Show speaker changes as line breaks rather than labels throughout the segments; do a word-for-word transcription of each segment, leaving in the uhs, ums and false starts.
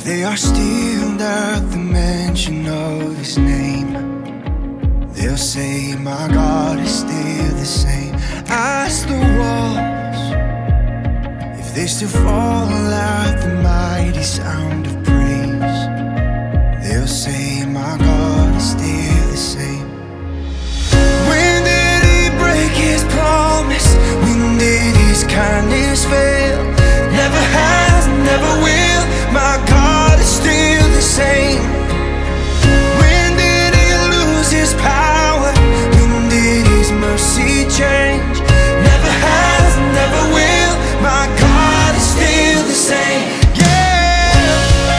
They are stilled at the mention of His name. They'll say, my God is still the same. Ask the walls if they still fall at the mighty sound of praise. They'll say, my God is still the same. When did He break His promise? When did His kindness fail? Never has, never will. My God is still the same. When did He lose His power? When did His mercy change? Never has, never will. My God is still the same. Yeah,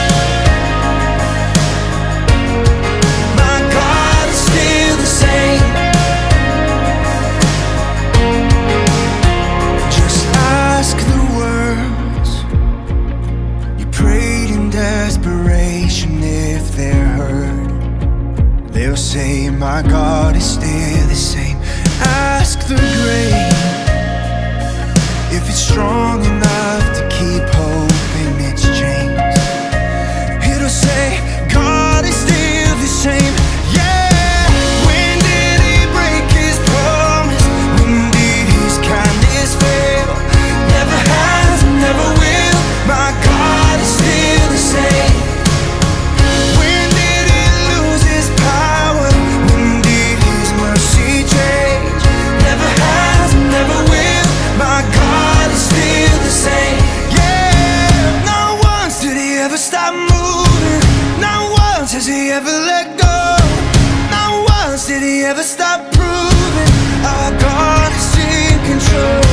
my God is still the same. Just ask the words you prayed in desperation if they're heard. They'll say, my God is still the same. Ask the grave if it's strong enough to keep hope in its chains. It'll say, God is still the same. Yeah, when did He break His promise? When did His kindness fail? Never has, never will. My God is still the same. When did He lose His power? When did His mercy change? Never has, never will. My God is still the same. Yeah, not once did He ever stop moving. Not once has He ever let go. Not once did He ever stop proving our God is in control.